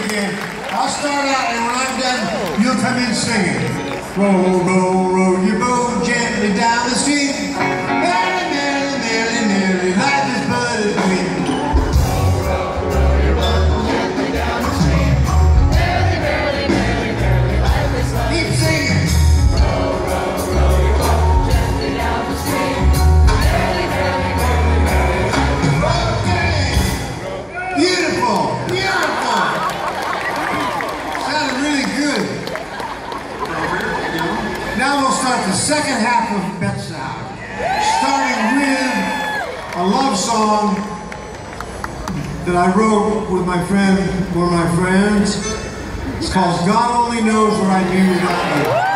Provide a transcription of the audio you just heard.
again. I'll start out, and when I'm done, you'll come in singing. Roll, roll, roll your boat gently down the street. Merrily, merrily, merrily, merrily, life is but a dream. Roll, roll, roll your boat gently down the street. Merrily, merrily, merrily, merrily, life is but a dream. Keep singing. Roll, roll, roll your boat gently down the street. Merrily, merrily, merrily, merrily, life is but a dream. Beautiful, beautiful. Sounded really good. Now we'll start the second half of Bet's Hour, starting with a love song that I wrote with my friend, one of my friends. It's called God Only Knows What I'd Be Without You.